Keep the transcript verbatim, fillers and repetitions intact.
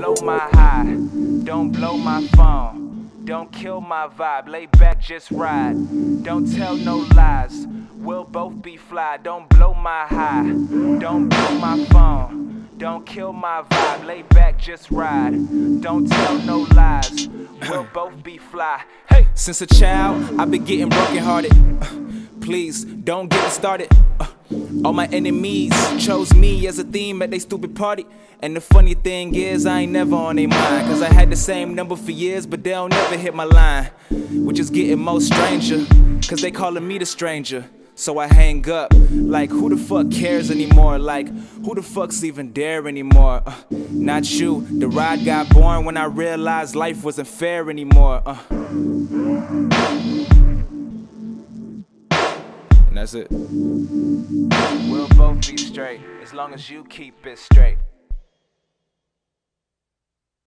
blow my high, don't blow my phone, don't kill my vibe, lay back, just ride. Don't tell no lies, we'll both be fly. Don't blow my high, don't blow my phone, don't kill my vibe, lay back, just ride. Don't tell no lies, we'll both be fly. Hey! Since a child, I've been getting broken hearted. Uh, please, don't get me started. Uh, all my enemies chose me as a theme at they stupid party. And the funny thing is, I ain't never on their mind, cause I had the same number for years, but they don't never hit my line. Which is getting more stranger, cause they calling me the stranger. So I hang up, like who the fuck cares anymore? Like who the fuck's even there anymore? Uh, not you, the ride got born when I realized life wasn't fair anymore. uh. And that's it. We'll both be straight, as long as you keep it straight.